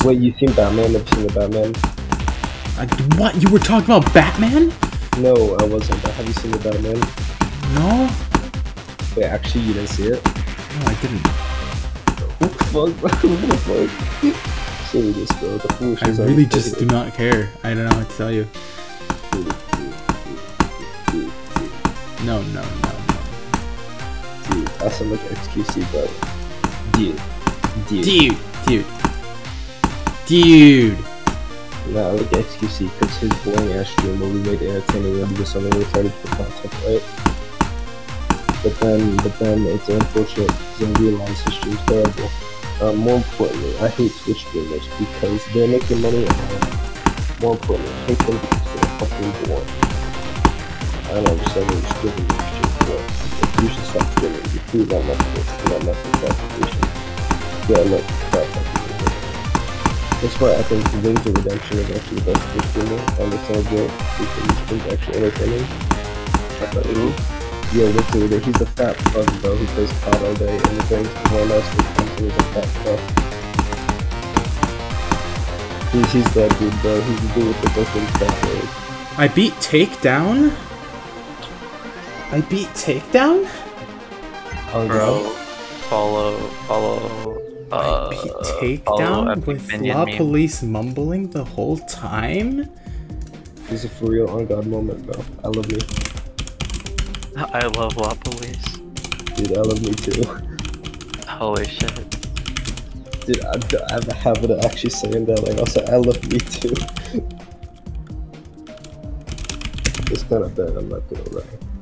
Wait, you seen Batman? Have you seen the Batman? What? You were talking about Batman? No, I wasn't. But have you seen the Batman? No. Wait, actually, you didn't see it? No, I didn't. What the fuck, bro? What the fuck? Show me this, bro. The foolishness. I really just do not care. I don't know what to tell you. No. Dude, I sound like XQC, bro. Dude. Nah, I like XQC because his boring ass stream where we made it entertaining when he was something retarded for content, right? But then it's unfortunate because I realize his stream's terrible. More importantly, I hate Twitch streamers because they're making money and more importantly, I hate them because they're fucking boring. I don't understand what you're streaming your stream for. If you should stop streaming, you prove that nothing classification. Yeah, look, that fucking video. That's why I think Wings of Redemption is actually the best Twitch streamer, and it's so good because his stream's actually entertaining. I thought it was. Yeah, literally, he's a fat fuck, bro, who plays COD all day, and he brings everyone else to come to his fat fuck. He's that dude, bro. He's the dude with the fucking fat leg. I beat TakeDown? Oh, bro, follow. I beat TakeDown with La Police mumbling the whole time? This is a for real on God moment, bro. I love me. I love La Police. Dude, I love me too. Holy shit. Dude, I have a habit of actually saying that, like, also, I love me too. It's kind of bad, I'm not gonna lie.